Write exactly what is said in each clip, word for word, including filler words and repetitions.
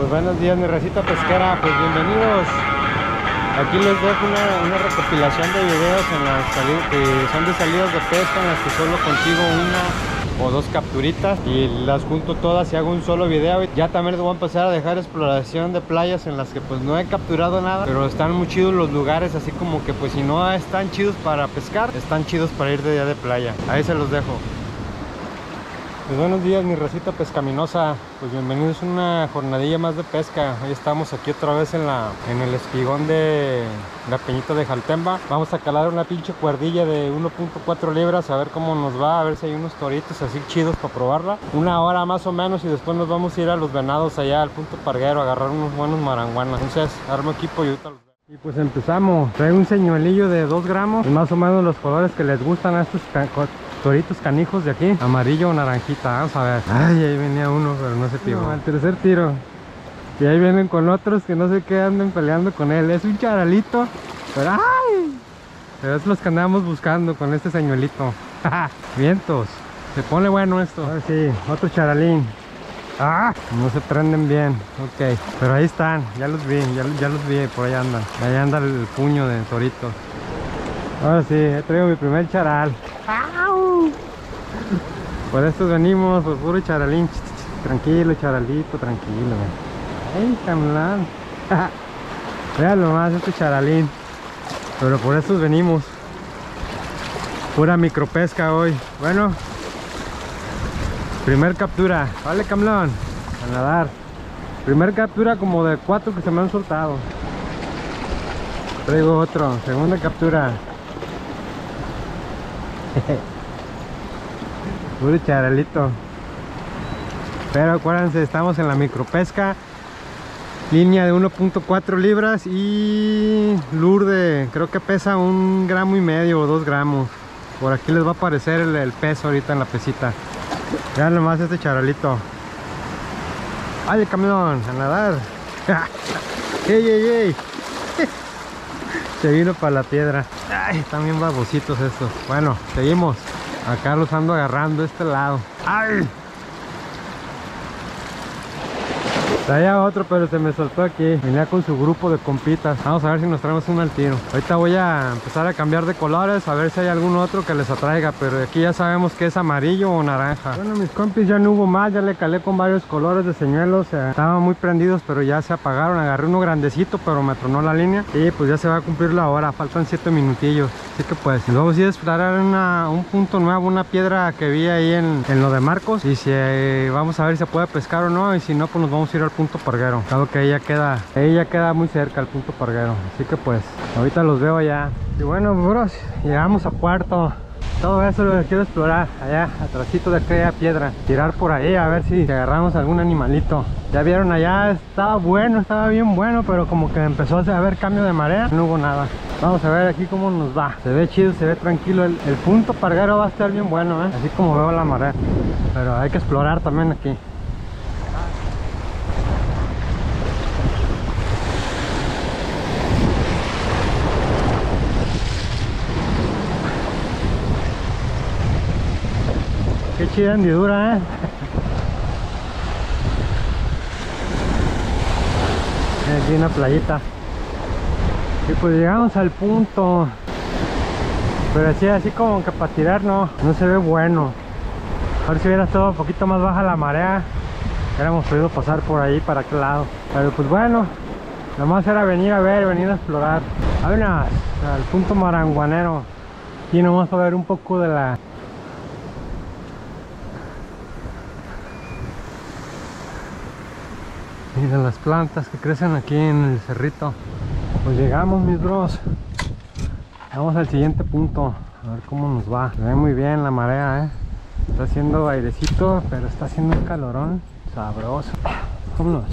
Pues buenos días, mi racita pesquera, pues bienvenidos. Aquí les dejo una, una recopilación de videos en las salidas, que son de salidas de pesca en las que solo consigo una o dos capturitas y las junto todas y hago un solo video. Ya también les voy a empezar a dejar exploración de playas en las que pues no he capturado nada, pero están muy chidos los lugares, así como que pues si no están chidos para pescar, están chidos para ir de día de playa. Ahí se los dejo. Pues buenos días, mi racita pescaminosa, pues bienvenidos a una jornadilla más de pesca. Hoy estamos aquí otra vez en la en el espigón de la Peñita de Jaltemba. Vamos a calar una pinche cuerdilla de uno punto cuatro libras, a ver cómo nos va, a ver si hay unos toritos así chidos para probarla. Una hora más o menos y después nos vamos a ir a los venados allá al punto Parguero a agarrar unos buenos maranguanas. Entonces armo equipo y ahorita los veo. Y pues empezamos. Traigo un señuelillo de dos gramos, más o menos los colores que les gustan a estos toritos canijos de aquí, amarillo o naranjita. Vamos a ver. Ay, ahí venía uno, pero no se tiró. No, al tercer tiro. Y ahí vienen con otros que no sé qué anden peleando con él. Es un charalito, pero ¡ay! Pero es los que andamos buscando con este señuelito. Vientos. Se pone bueno esto. A ver si, otro charalín. ¡Ah! No se prenden bien. Ok. Pero ahí están. Ya los vi. Ya, ya los vi. Por ahí andan. Ahí anda el puño de torito. Ahora sí. He traído mi primer charal. ¡Au! Por estos venimos. Por puro charalín. Tranquilo, charalito. Tranquilo. ¡Ey, camlán! Vean nomás este charalín. Pero por estos venimos. Pura micropesca hoy. Bueno. Primer captura, vale camlón, a nadar. Primer captura como de cuatro que se me han soltado. Traigo otro, segunda captura. Puro charalito. Pero acuérdense, estamos en la micropesca. Línea de uno punto cuatro libras y lure de, creo que pesa un gramo y medio o dos gramos. Por aquí les va a aparecer el, el peso ahorita en la pesita. Vean nomás este charalito. ¡Ay, el camión! A nadar. ¡Ey, ey, ey! Se vino para la piedra. ¡Ay! Están bien babositos estos. Bueno, seguimos. Acá los ando agarrando este lado. ¡Ay! Traía otro, pero se me soltó aquí. Venía con su grupo de compitas. Vamos a ver si nos traemos uno al tiro. Ahorita voy a empezar a cambiar de colores, a ver si hay algún otro que les atraiga. Pero aquí ya sabemos que es amarillo o naranja. Bueno, mis compis ya no hubo más. Ya le calé con varios colores de señuelos. eh, Estaban muy prendidos, pero ya se apagaron. Agarré uno grandecito, pero me tronó la línea. Y pues ya se va a cumplir la hora. Faltan siete minutillos. Así que pues nos vamos a ir a explorar una, un punto nuevo, una piedra que vi ahí en, en lo de Marcos. Y si eh, vamos a ver si se puede pescar o no. Y si no, pues nos vamos a ir al punto Parguero. Claro que ella queda, ella queda muy cerca al punto Parguero. Así que pues, ahorita los veo allá. Y bueno, bros, llegamos a Puerto. Todo eso lo que quiero explorar, allá, atrásito de aquella piedra. Tirar por ahí a ver si agarramos algún animalito. Ya vieron allá, estaba bueno, estaba bien bueno, pero como que empezó a haber cambio de marea, no hubo nada. Vamos a ver aquí cómo nos va. Se ve chido, se ve tranquilo. El, el punto Parguero va a estar bien bueno, ¿eh? Así como veo la marea. Pero hay que explorar también aquí. Qué chida hendidura, eh. Aquí una playita. Y pues llegamos al punto. Pero así, así como que para tirar no, no se ve bueno. A ver si hubiera estado un poquito más baja la marea, hubiéramos podido pasar por ahí para aquel lado. Pero pues bueno, lo más era venir a ver, venir a explorar. Vámonos al punto maranguanero. Aquí nomás para ver un poco de la y de las plantas que crecen aquí en el cerrito. Pues llegamos, mis bros. Vamos al siguiente punto, a ver cómo nos va. Se ve muy bien la marea, eh. Está haciendo airecito, pero está haciendo un calorón sabroso. Vámonos.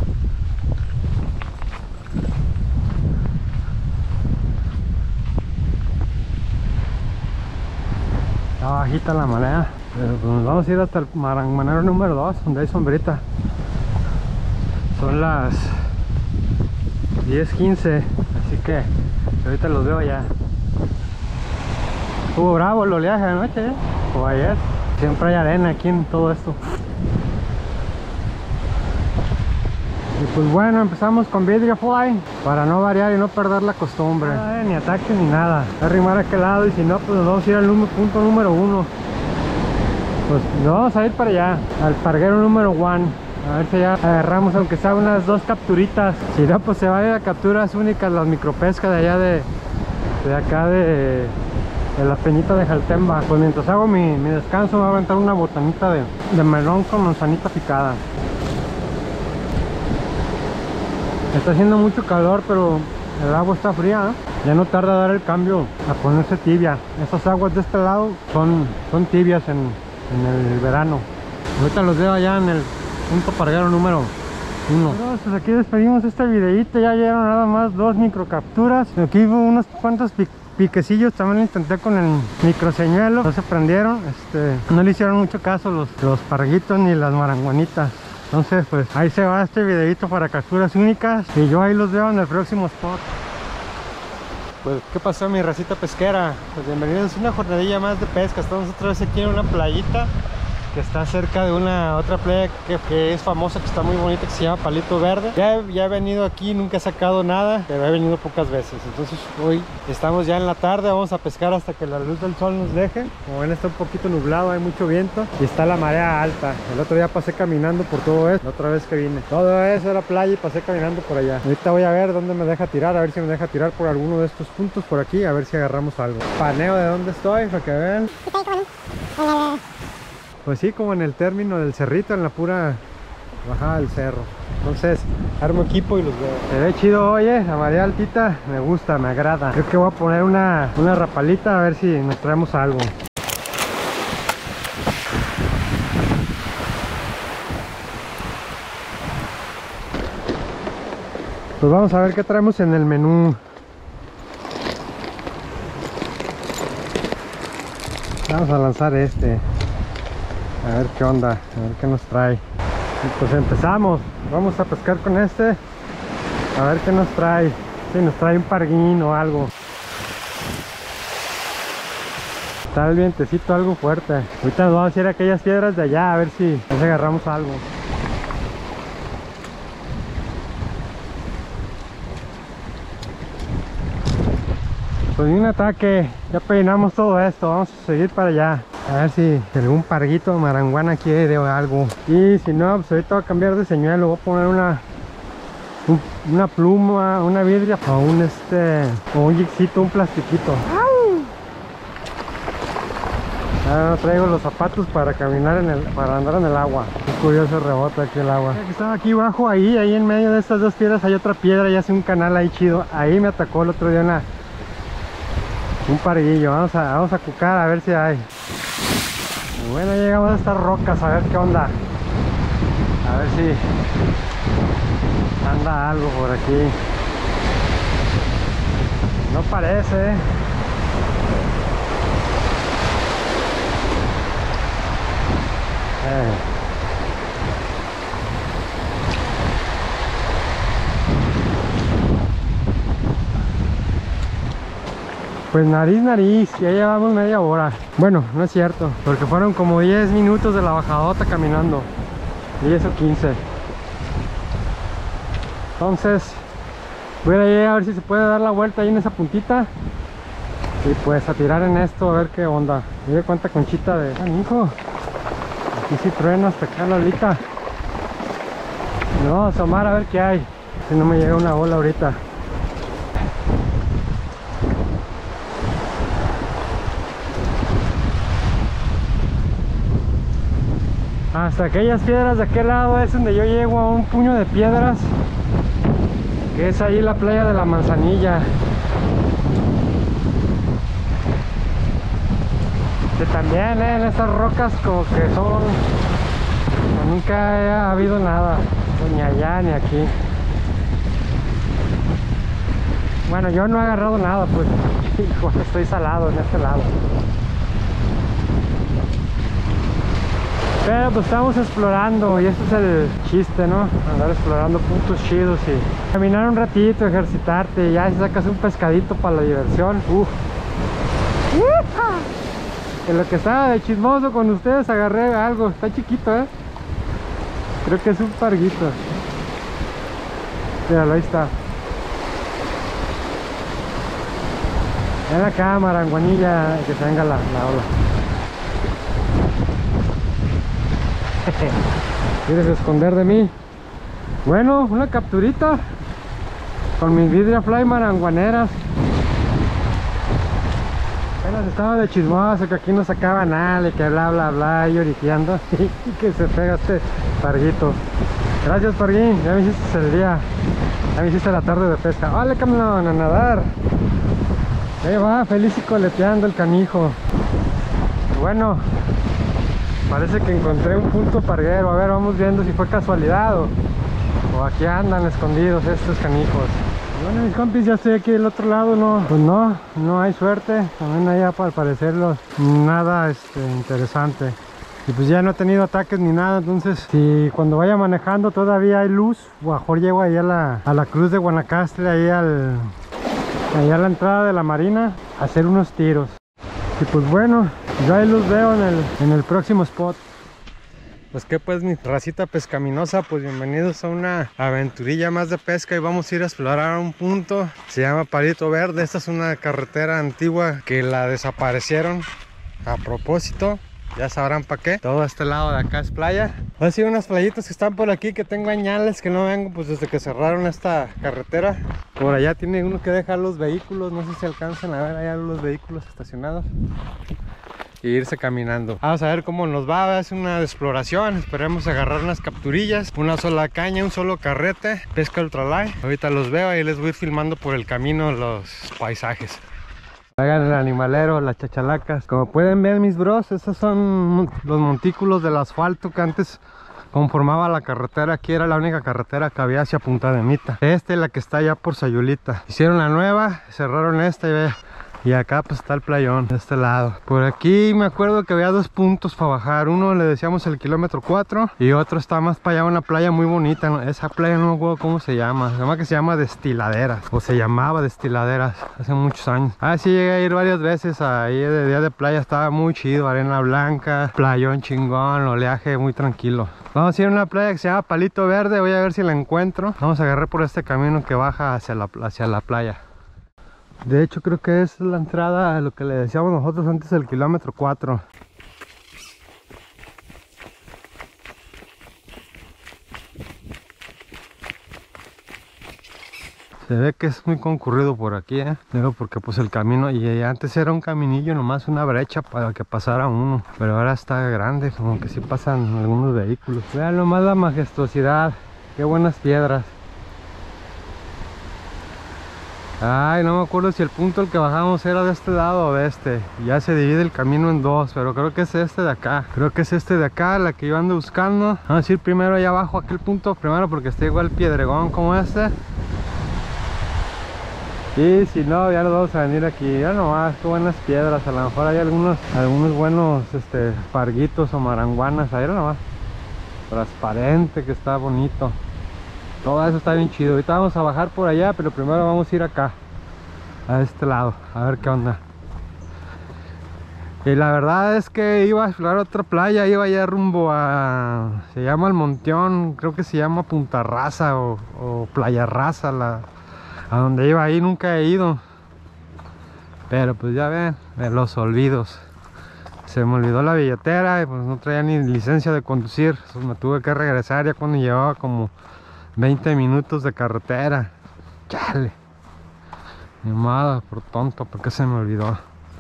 Está bajita la marea, pero pues nos vamos a ir hasta el maranguanero número dos, donde hay sombrita. Son las diez quince, así que ahorita los veo ya. Estuvo bravo el oleaje anoche, ¿eh? O ayer. Siempre hay arena aquí en todo esto. Y pues bueno, empezamos con Vidria Fly para no variar y no perder la costumbre. Ay, ni ataque ni nada. Voy a arrimar a aquel lado y si no, pues nos vamos a ir al punto número uno. Pues nos vamos a ir para allá, al parguero número one. A ver si ya agarramos aunque sea unas dos capturitas. Si no, pues se va a ir a capturas únicas, las micropescas de allá de, de acá de, de la peñita de Jaltemba. Pues mientras hago mi, mi descanso me voy a aventar una botanita de, de melón con manzanita picada. Está haciendo mucho calor, pero el agua está fría, ¿eh? Ya no tarda dar el cambio a ponerse tibia. Estas aguas de este lado son, son tibias en, en el verano. Ahorita los veo allá en el punto parguero número uno. Pues aquí despedimos este videito. Ya llegaron nada más dos microcapturas. Aquí hubo unos cuantos pic piquecillos. También lo intenté con el microseñuelo, no se prendieron. Este, no le hicieron mucho caso los, los parguitos ni las maranguanitas. Entonces pues ahí se va este videito para capturas únicas y yo ahí los veo en el próximo spot. Pues qué pasó, mi racita pesquera, pues bienvenidos a una jornadilla más de pesca. Estamos otra vez aquí en una playita que está cerca de una otra playa que, que es famosa, que está muy bonita, que se llama Palito Verde. Ya he, ya he venido aquí, nunca he sacado nada, pero he venido pocas veces. Entonces hoy estamos ya en la tarde, vamos a pescar hasta que la luz del sol nos deje. Como ven, está un poquito nublado, hay mucho viento y está la marea alta. El otro día pasé caminando por todo eso, la otra vez que vine. Todo eso era playa y pasé caminando por allá. Ahorita voy a ver dónde me deja tirar, a ver si me deja tirar por alguno de estos puntos por aquí, a ver si agarramos algo. Paneo de dónde estoy, para que vean. Pues sí, como en el término del cerrito, en la pura bajada del cerro. Entonces, armo equipo y los veo. Se ve chido, oye, la marea altita, me gusta, me agrada. Creo que voy a poner una, una rapalita a ver si nos traemos algo. Pues vamos a ver qué traemos en el menú. Vamos a lanzar este. A ver qué onda, a ver qué nos trae. Y pues empezamos, vamos a pescar con este. A ver qué nos trae. Si nos trae un parguín o algo. Está el vientecito algo fuerte. Ahorita nos vamos a ir a aquellas piedras de allá a ver si nos agarramos algo. Pues un ataque, ya peinamos todo esto, vamos a seguir para allá. A ver si algún parguito maranguana quiere o algo. Y si no, pues ahorita voy a cambiar de señuelo. Voy a poner una un, una pluma, una vidria o un este o un jigcito, un plastiquito. Ahora traigo los zapatos para caminar en el, para andar en el agua. Es curioso, rebota aquí el agua. Estaba aquí abajo, ahí, ahí en medio de estas dos piedras hay otra piedra y hace un canal ahí chido. Ahí me atacó el otro día una un parguillo. Vamos a, vamos a cucar a ver si hay. Y bueno, llegamos a estas rocas a ver qué onda. A ver si anda algo por aquí. No parece. Eh. Pues nariz, nariz, ya llevamos media hora. Bueno, no es cierto, porque fueron como diez minutos de la bajadota caminando. diez o quince. Entonces, voy a ir a ver si se puede dar la vuelta ahí en esa puntita. Y pues a tirar en esto, a ver qué onda. Me doy cuenta conchita de... Ah, hijo. Aquí sí trueno hasta acá la alita. No, asomar a ver qué hay. Si no me llega una bola ahorita. Hasta aquellas piedras de aquel lado es donde yo llego a un puño de piedras, que es ahí la playa de la Manzanilla. Que también eh, en estas rocas como que son, nunca ha habido nada, ni allá ni aquí. Bueno, yo no he agarrado nada, pues hijo, estoy salado en este lado. Pero pues estamos explorando y este es el chiste, ¿no? Andar explorando puntos chidos y caminar un ratito, ejercitarte y ya si sacas un pescadito para la diversión. Uf. En lo que estaba de chismoso con ustedes agarré algo, está chiquito, ¿eh? Creo que es un parguito. Míralo, ahí está. En la cámara, en Guanilla, que se venga la, la ola. ¿Quieres esconder de mí? Bueno, una capturita con mis Vidria Fly maranguaneras. Apenas estaba de chismoso, que aquí no sacaba nada, y que bla bla bla, y oriteando, y que se pega este parguito. Gracias, Parguín, ya me hiciste el día, ya me hiciste la tarde de pesca. Vale, cabrón, a nadar. Ahí va, feliz y coleteando el canijo. Bueno, parece que encontré un punto parguero. A ver, vamos viendo si fue casualidad o, o aquí andan escondidos estos canijos. Bueno, mis compis, ya estoy aquí del otro lado. No, pues no, no hay suerte. También allá, al parecer, los, nada este, interesante. Y pues ya no he tenido ataques ni nada. Entonces, si cuando vaya manejando todavía hay luz, o mejor llego ahí a la, a la cruz de Guanacaste, ahí al... allá a la entrada de la marina, a hacer unos tiros. Y pues bueno, yo ahí los veo en el, en el próximo spot. Pues que pues, mi racita pescaminosa, pues bienvenidos a una aventurilla más de pesca. Y vamos a ir a explorar un punto, se llama Palito Verde. Esta es una carretera antigua que la desaparecieron a propósito. Ya sabrán para qué. Todo este lado de acá es playa. Han sido unas playitas que están por aquí, que tengo añales que no vengo, pues desde que cerraron esta carretera. Por allá tiene uno que dejar los vehículos. No sé si alcanzan a ver allá los vehículos estacionados. Y irse caminando. Vamos a ver cómo nos va. Es una exploración. Esperemos agarrar unas capturillas, una sola caña, un solo carrete, pesca ultralight. Ahorita los veo y les voy a ir filmando por el camino los paisajes. Hagan el animalero, las chachalacas. Como pueden ver, mis bros, estos son los montículos del asfalto que antes conformaba la carretera. Aquí era la única carretera que había hacia Punta de Mita. Esta es la que está allá por Sayulita. Hicieron la nueva, cerraron esta y ve. Y acá pues está el playón de este lado. Por aquí me acuerdo que había dos puntos para bajar. Uno le decíamos el kilómetro cuatro y otro está más para allá, una playa muy bonita. Esa playa no me acuerdo cómo se llama. Se llama que se llama Destiladeras, o se llamaba Destiladeras hace muchos años. Ah, sí, llegué a ir varias veces ahí de día de playa. Estaba muy chido, arena blanca, playón chingón, oleaje muy tranquilo. Vamos a ir a una playa que se llama Palito Verde. Voy a ver si la encuentro. Vamos a agarrar por este camino que baja hacia la, hacia la playa. De hecho creo que es la entrada a lo que le decíamos nosotros antes, el kilómetro cuatro. Se ve que es muy concurrido por aquí, ¿eh? Digo, porque pues el camino, y antes era un caminillo, nomás una brecha para que pasara uno. Pero ahora está grande, como que sí pasan algunos vehículos. Vean nomás la majestuosidad, qué buenas piedras. Ay, no me acuerdo si el punto al que bajamos era de este lado o de este. Ya se divide el camino en dos, pero creo que es este de acá. Creo que es este de acá, la que yo ando buscando. Vamos a ir primero allá abajo, aquel punto primero, porque está igual piedregón como este. Y si no, ya nos vamos a venir aquí. Ya nomás, qué buenas piedras. A lo mejor hay algunos, algunos buenos este, parguitos o maranguanas. Ahí nomás. Transparente, que está bonito. Todo eso está bien chido. Ahorita vamos a bajar por allá, pero primero vamos a ir acá, a este lado, a ver qué onda. Y la verdad es que iba a explorar otra playa. Iba allá rumbo a... se llama El Monteón. Creo que se llama Punta Raza o, o Playa Raza, la, a donde iba. Ahí nunca he ido. Pero pues ya ven, de los olvidos. Se me olvidó la billetera y pues no traía ni licencia de conducir. Entonces me tuve que regresar ya cuando llevaba como veinte minutos de carretera. Chale. Ni modo, por tonto, porque se me olvidó.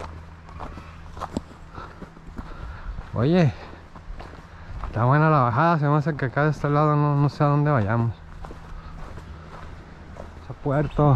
Oye, está buena la bajada. Se me hace que acá de este lado no, no sé a dónde vayamos. Ese puerto.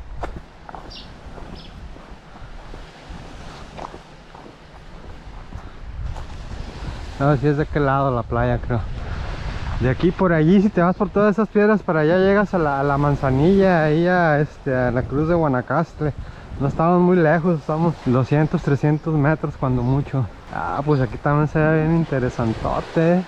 No sé si es de qué lado la playa, creo. De aquí por allí, si te vas por todas esas piedras para allá, llegas a la, a la Manzanilla, ahí a, este, a la cruz de Guanacaste. No estamos muy lejos, estamos doscientos, trescientos metros cuando mucho. Ah, pues aquí también se ve bien interesantote.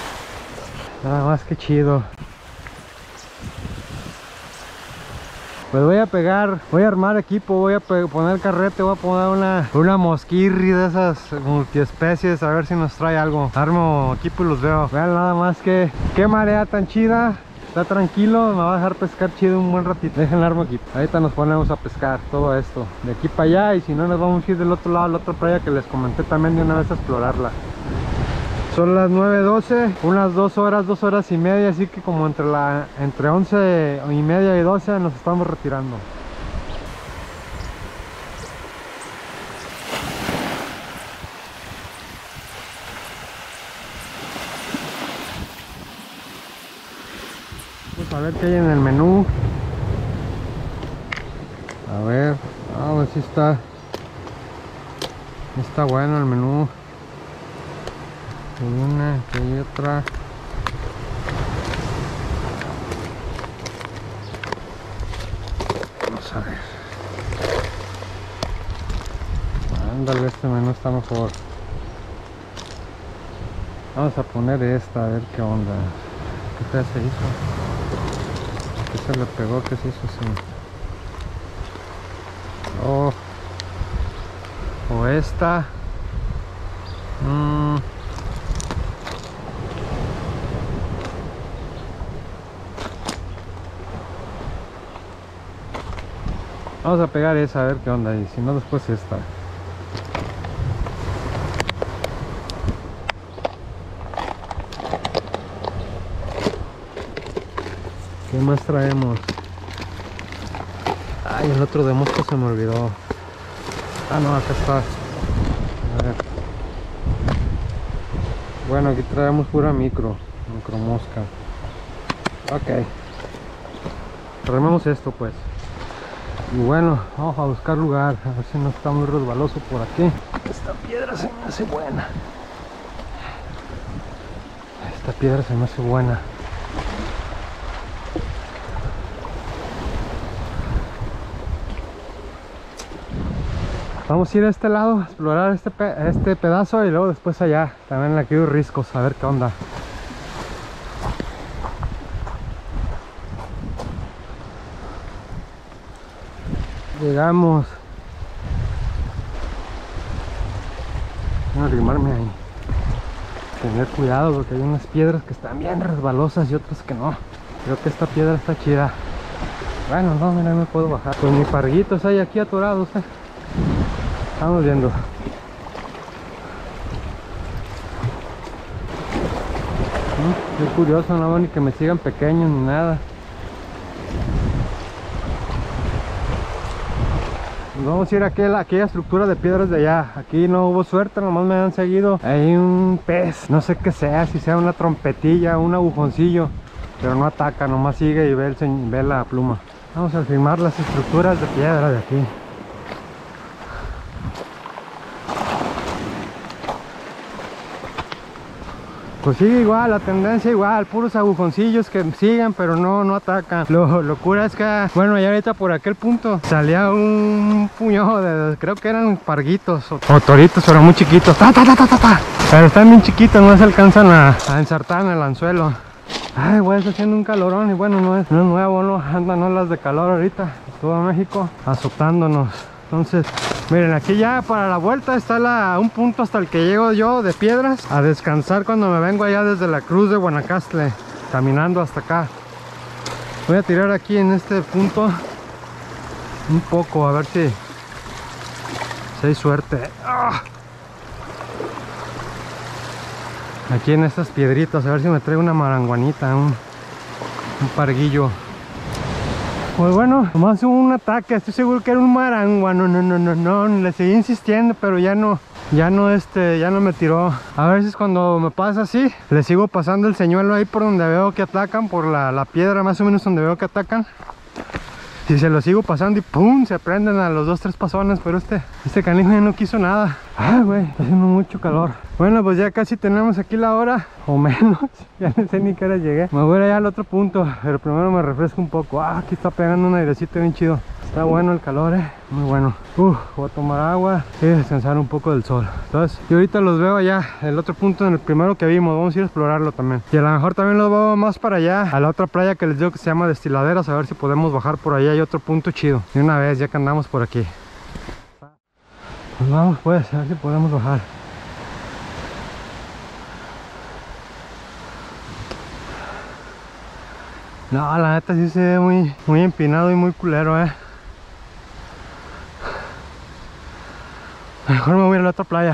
Nada más que chido. Pues voy a pegar, voy a armar equipo, voy a poner carrete, voy a poner una, una mosquirri de esas multiespecies, a ver si nos trae algo. Armo equipo y los veo. Vean nada más que qué marea tan chida. Está tranquilo, me va a dejar pescar chido un buen ratito. Dejen armo equipo. Ahorita nos ponemos a pescar todo esto. De aquí para allá, y si no nos vamos a ir del otro lado, a la otra playa que les comenté también de una vez a explorarla. Son las nueve doce, unas dos horas, dos horas y media, así que como entre la entre once y media y doce nos estamos retirando. Vamos a ver qué hay en el menú. A ver, a ver si está, está bueno el menú. Hay una, que hay otra. Vamos a ver. Ándale, este menú está mejor. Vamos a poner esta, a ver qué onda. ¿Qué fea se hizo? ¿Qué se le pegó? ¿Qué se hizo así? Oh. O esta. Mmm. Vamos a pegar esa a ver qué onda, y si no después esta. ¿Qué más traemos? Ay, el otro de mosca se me olvidó. Ah, no, acá está. A ver. Bueno, aquí traemos pura micro, micro mosca. Ok. Rememos esto pues. Y bueno, vamos a buscar lugar, a ver si no está muy resbaloso por aquí. Esta piedra se me hace buena. Esta piedra se me hace buena. Vamos a ir a este lado, a explorar este, pe este pedazo, y luego después allá, también aquí hay riscos, a ver qué onda. Llegamos. Voy a arrimarme ahí. Tener cuidado porque hay unas piedras que están bien resbalosas y otras que no. Creo que esta piedra está chida. Bueno, no, mira, no me puedo bajar. Pues mis parguitos hay aquí atorados, eh. Estamos viendo. ¿Mm? Es curioso, no ni que me sigan pequeños ni nada. Vamos a ir a aquella, aquella estructura de piedras de allá. Aquí no hubo suerte, nomás me han seguido. Hay un pez, no sé qué sea, si sea una trompetilla, un agujoncillo, pero no ataca, nomás sigue y ve, el, ve la pluma. Vamos a filmar las estructuras de piedra de aquí. Pues sigue igual, la tendencia igual, puros agujoncillos que siguen pero no, no atacan. Lo locura es que, bueno, ya ahorita por aquel punto salía un puño de, creo que eran parguitos o, o toritos, pero muy chiquitos. Ta, ta, ta, ta, ta, ta. Pero están bien chiquitos, no se alcanzan a, a ensartar en el anzuelo. Ay, güey, está haciendo un calorón y bueno, no es, no es nuevo, no andan olas de calor ahorita. Todo México azotándonos. Entonces, miren, aquí ya para la vuelta está la, un punto hasta el que llego yo de piedras a descansar cuando me vengo allá desde la cruz de Guanacaste, caminando hasta acá. Voy a tirar aquí en este punto un poco, a ver si, si hay suerte. ¡Ah! Aquí en estas piedritas, a ver si me traigo una maranguanita, un, un parguillo. Pues bueno, nomás hubo un ataque, estoy seguro que era un maranguano, no, no, no, no, no, le seguí insistiendo, pero ya no, ya no, este, ya no me tiró. A veces cuando me pasa así, le sigo pasando el señuelo ahí por donde veo que atacan, por la, la piedra más o menos donde veo que atacan. Y se lo sigo pasando y pum, se prenden a los dos, tres pasones, pero este, este canijo ya no quiso nada. Ay, güey, está haciendo mucho calor. Bueno, pues ya casi tenemos aquí la hora, o menos. Ya no sé ni qué hora llegué. Me voy a ir allá al otro punto, pero primero me refresco un poco. Ah, aquí está pegando un airecito bien chido. Está bueno el calor, eh, muy bueno. Uf, voy a tomar agua y descansar un poco del sol. Entonces, yo ahorita los veo allá, el otro punto, en el primero que vimos. Vamos a ir a explorarlo también. Y a lo mejor también los veo más para allá, a la otra playa que les digo que se llama Destiladeras. A ver si podemos bajar por allá. Hay otro punto chido. De una vez, ya que andamos por aquí. Pues vamos pues, a ver si podemos bajar. No, la neta sí se ve muy, muy empinado y muy culero, eh. Mejor me voy a la otra playa.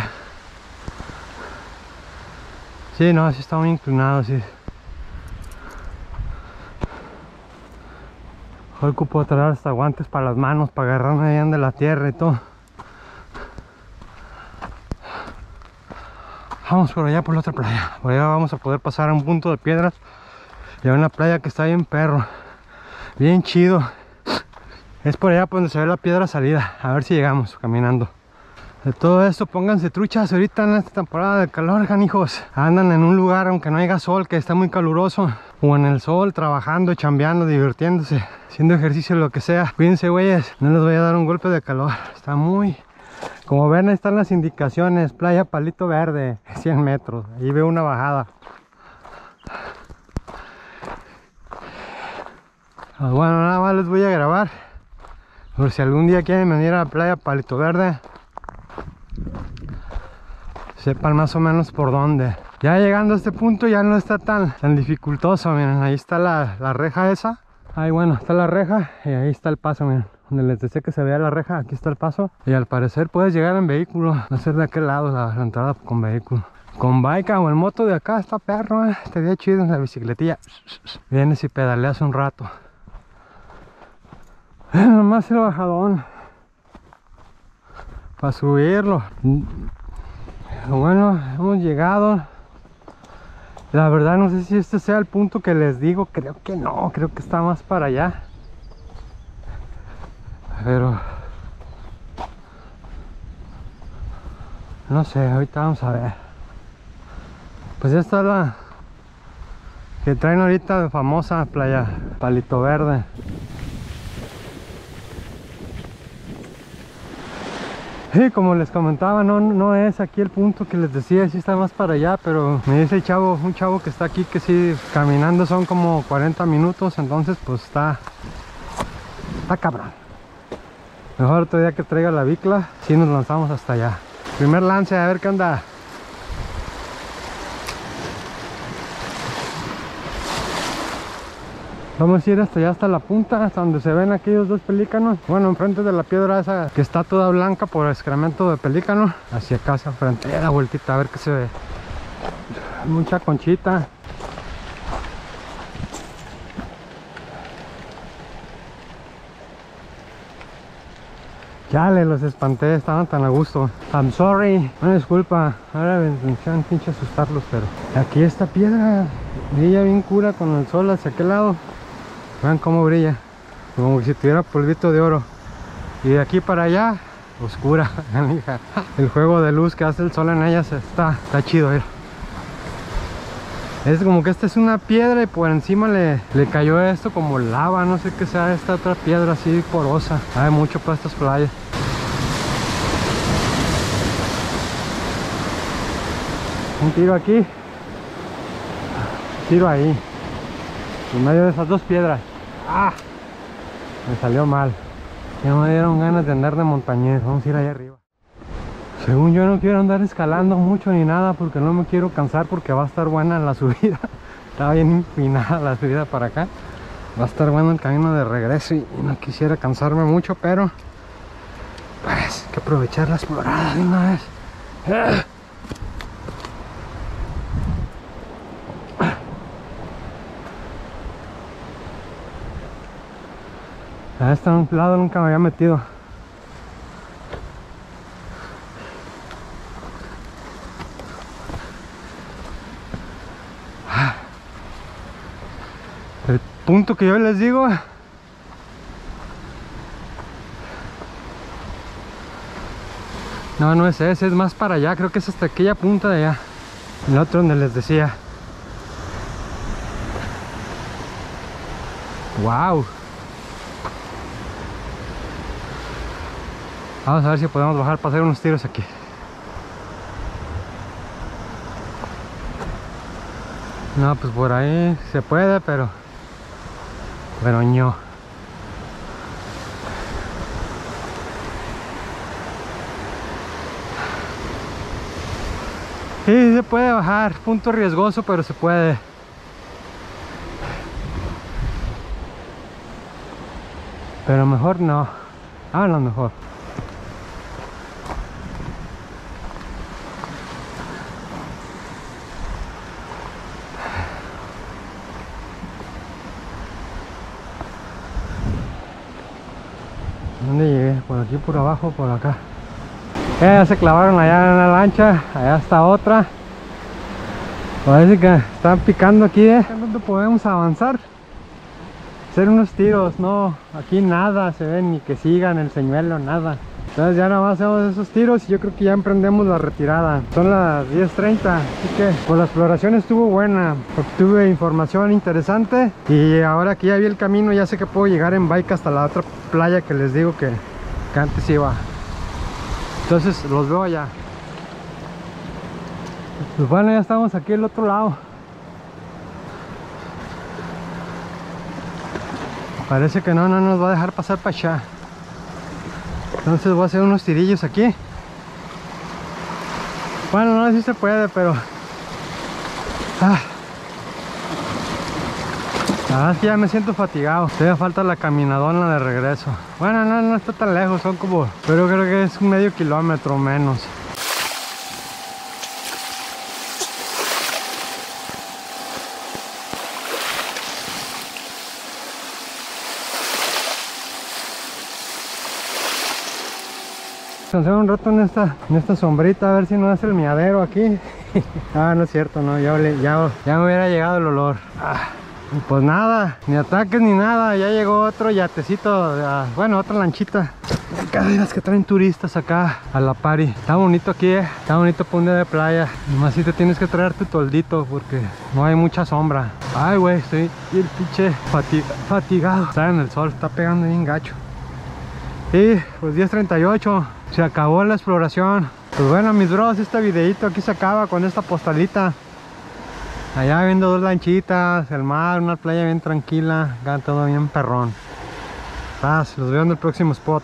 Sí, no, sí está muy inclinado, sí. Mejor que puedo traer hasta guantes para las manos, para agarrarme bien de la tierra y todo. Vamos por allá por la otra playa. Por allá vamos a poder pasar a un punto de piedras y a una playa que está bien perro, bien chido. Es por allá por donde se ve la piedra salida. A ver si llegamos caminando. De todo esto, pónganse truchas ahorita en esta temporada de calor, canijos. Andan en un lugar aunque no haya sol, que está muy caluroso, o en el sol, trabajando, chambeando, divirtiéndose, haciendo ejercicio, lo que sea. Cuídense, güeyes, no les voy a dar un golpe de calor. Está muy... Como ven, ahí están las indicaciones. Playa Palito Verde, cien metros. Ahí veo una bajada. Pues bueno, nada más les voy a grabar, por si algún día quieren venir a la playa Palito Verde, sepan más o menos por dónde. Ya llegando a este punto ya no está tan, tan dificultoso. Miren, ahí está la, la reja esa. Ahí, bueno, está la reja y ahí está el paso, miren. Donde les decía que se vea la reja, aquí está el paso. Y al parecer puedes llegar en vehículo, va a ser de aquel lado la, la entrada con vehículo. Con bike o en moto de acá está perro, eh. Estaría chido en la bicicletilla. Vienes y pedaleas un rato. Eh, nomás el bajadón para subirlo. Bueno, hemos llegado. La verdad no sé si este sea el punto que les digo. Creo que no, creo que está más para allá. Pero no sé, ahorita vamos a ver. Pues esta es la que traen ahorita de famosa playa Palito Verde. Sí, como les comentaba, no, no es aquí el punto que les decía, sí está más para allá, pero me dice el chavo, un chavo que está aquí, que sí, caminando son como cuarenta minutos, entonces pues está, está cabrón. Mejor otro día que traiga la bicla, sí nos lanzamos hasta allá. Primer lance, a ver qué onda. Vamos a ir hasta allá, hasta la punta, hasta donde se ven aquellos dos pelícanos. Bueno, enfrente de la piedra esa que está toda blanca por excremento de pelícano. Hacia acá, hacia frente, la vueltita, a ver qué se ve. Mucha conchita. Chale, los espanté, estaban tan a gusto. I'm sorry, una disculpa. Ahora me intención pinche asustarlos, pero aquí esta piedra brilla bien cura con el sol hacia aquel lado. Vean cómo brilla, como si tuviera polvito de oro. Y de aquí para allá, oscura. El juego de luz que hace el sol en ellas está, está chido. ¿Eh? Es como que esta es una piedra y por encima le, le cayó esto como lava, no sé qué sea esta otra piedra así porosa. Hay mucho para estas playas. Un tiro aquí, un tiro ahí, en medio de esas dos piedras. ¡Ah! Me salió mal. Ya me dieron ganas de andar de montañés. Vamos a ir allá arriba. Según yo no quiero andar escalando mucho ni nada, porque no me quiero cansar, porque va a estar buena la subida. Está bien empinada la subida para acá. Va a estar bueno el camino de regreso y no quisiera cansarme mucho, pero pues hay que aprovechar la explorada de una vez. ¡Ah! A este lado nunca me había metido. El punto que yo les digo, No, no es ese, es más para allá, creo que es hasta aquella punta de allá. El otro donde les decía. Wow. Vamos a ver si podemos bajar para hacer unos tiros aquí. No, pues por ahí se puede, pero... Pero no. Sí, se puede bajar. Punto riesgoso, pero se puede. Pero mejor no. Ah, no, mejor. ¿Dónde llegué? Por aquí, por abajo, por acá. Eh, ya se clavaron allá en la lancha. Allá está otra. Parece que están picando aquí, eh. ¿Dónde podemos avanzar? Hacer unos tiros, no. Aquí nada se ve, ni que sigan el señuelo, nada. Entonces ya nada más hacemos esos tiros y yo creo que ya emprendemos la retirada. Son las diez treinta, así que pues la exploración estuvo buena. Obtuve información interesante y ahora que ya vi el camino ya sé que puedo llegar en bike hasta la otra playa que les digo que, que antes iba. Entonces los veo allá. Pues bueno, ya estamos aquí al otro lado. Parece que no, no nos va a dejar pasar para allá. Entonces voy a hacer unos tirillos aquí. Bueno, no sé si se puede, pero... Ah. La verdad es que ya me siento fatigado. Todavía falta la caminadona de regreso. Bueno, no, no está tan lejos, son como... Pero creo que es un medio kilómetro menos. Descansar un rato en esta, en esta sombrita, a ver si no hace el miadero aquí. Ah, no es cierto, no, ya, ya, ya me hubiera llegado el olor. Ah, pues nada, ni ataques ni nada, ya llegó otro yatecito, uh, bueno, otra lanchita. Caderas que traen turistas acá a la pari. Está bonito aquí, eh. Está bonito para un día de playa. Nomás si te tienes que traer tu toldito porque no hay mucha sombra. Ay, güey, estoy el pinche fatig fatigado. Está en el sol, está pegando bien gacho. Y pues diez treinta y ocho, se acabó la exploración. Pues bueno, mis bros, este videito aquí se acaba con esta postalita. Allá viendo dos lanchitas, el mar, una playa bien tranquila, acá todo bien perrón. Paz, los veo en el próximo spot.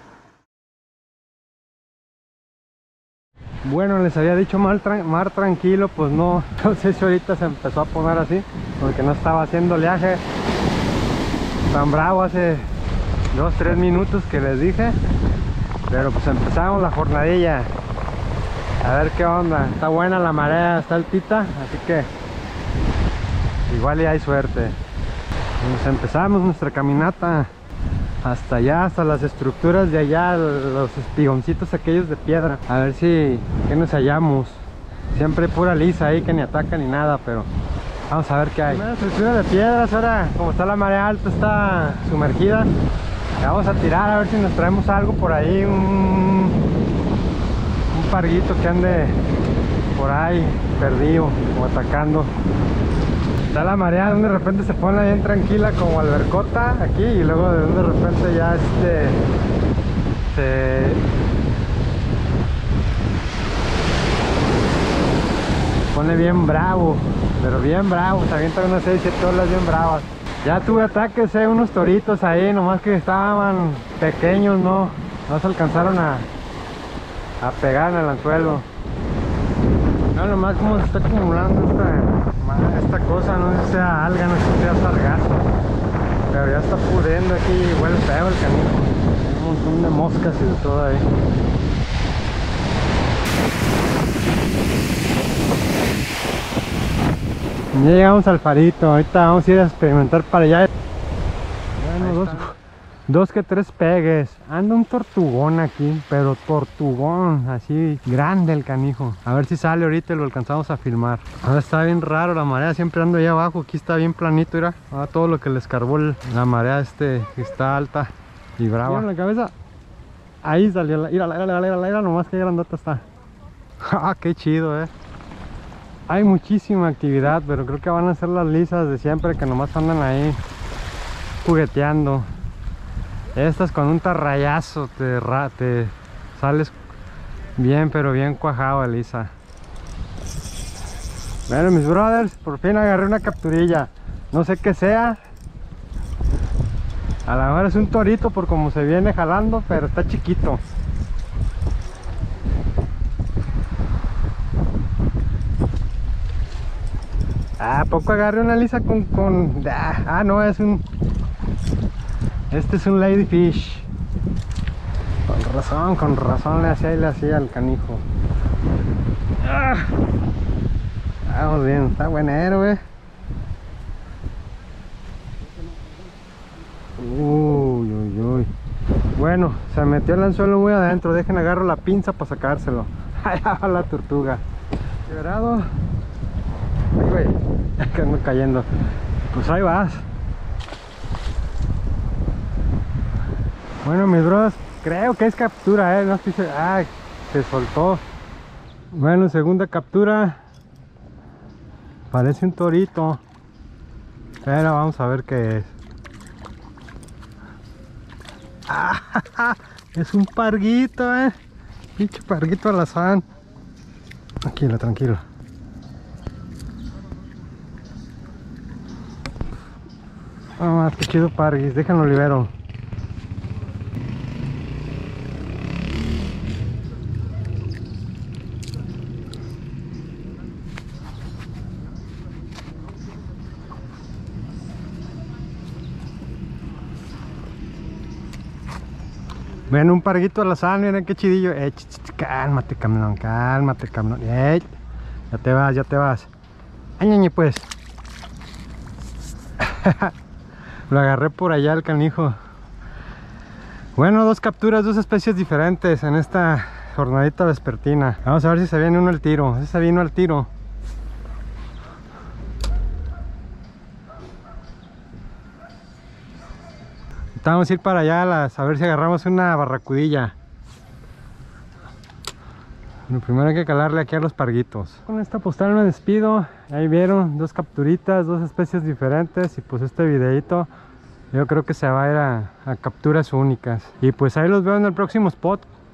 Bueno, les había dicho mar, tra mar tranquilo, pues no, no sé si ahorita se empezó a poner así, porque no estaba haciendo oleaje tan bravo hace dos, tres minutos que les dije. Pero pues empezamos la jornadilla. A ver qué onda. Está buena la marea, está altita, así que igual ya hay suerte. Pues empezamos nuestra caminata hasta allá, hasta las estructuras de allá, los espigoncitos aquellos de piedra. A ver si que nos hallamos. Siempre pura lisa ahí que ni ataca ni nada, pero vamos a ver qué hay. Una estructura de piedras, ahora como está la marea alta, está sumergida. Vamos a tirar a ver si nos traemos algo por ahí, un, un parguito que ande por ahí perdido o atacando. Está la marea donde de repente se pone bien tranquila como albercota aquí, y luego de donde de repente ya este se pone bien bravo, pero bien bravo, se avientan unas seis, siete olas bien bravas. Ya tuve ataques, eh, unos toritos ahí, nomás que estaban pequeños, no, no se alcanzaron a, a pegar en el anzuelo. No, nomás como se está acumulando esta, esta cosa, no sé si sea alga, no sé si sea sargazo, pero ya está pudriendo aquí y huele feo el canijo. Hay un montón de moscas y de todo ahí. Ya llegamos al farito, ahorita vamos a ir a experimentar para allá. Bueno, dos, dos que tres pegues. Anda un tortugón aquí, pero tortugón, así grande el canijo. A ver si sale ahorita y lo alcanzamos a filmar. Ahora está bien raro la marea, siempre ando allá abajo, aquí está bien planito, mira. Ahora todo lo que le escarbó el, la marea este que está alta y brava. En la cabeza. Ahí salió la... Mira, mira, mira, mira, nomás que grandota está. Ah, qué chido, eh. Hay muchísima actividad, pero creo que van a ser las lisas de siempre que nomás andan ahí jugueteando. Estas con un tarrayazo te, te sales bien, pero bien cuajado, Lisa. Bueno, mis brothers, por fin agarré una capturilla. No sé qué sea. A lo mejor es un torito por como se viene jalando, pero está chiquito. Ah, ¿a poco agarré una lisa con... con... Ah, ah, no, es un... Este es un ladyfish. Con razón, con razón le hacía y le hacía al canijo. Ah, vamos bien, está buenero, eh. Uy, uy, uy. Bueno, se metió el anzuelo muy adentro. Dejen agarro la pinza para sacárselo. Allá va la tortuga. Liberado. Ay, güey, que ando cayendo. Pues ahí vas. Bueno, mis bros, creo que es captura, eh. No estoy seguro. Ah, se soltó. Bueno, segunda captura. Parece un torito, pero vamos a ver qué es. Ah, es un parguito, eh. Pinche parguito alazán. Tranquilo, tranquilo. Ah, qué chido parguis, déjenlo libero. Ven un parguito alazán, miren qué chidillo. Eh, ch, ch, cálmate, cabrón, cálmate, cabrón. Eh, ya te vas, ya te vas. Añañe, pues. Lo agarré por allá el canijo. Bueno, dos capturas, dos especies diferentes en esta jornadita vespertina. Vamos a ver si se viene uno al tiro. Si se vino al tiro. Vamos a ir para allá a, las, a ver si agarramos una barracudilla. Lo primero hay que calarle aquí a los parguitos. Con esta postal me despido. Ahí vieron, dos capturitas, dos especies diferentes. Y pues este videito yo creo que se va a ir a, a capturas únicas. Y pues ahí los veo en el próximo spot.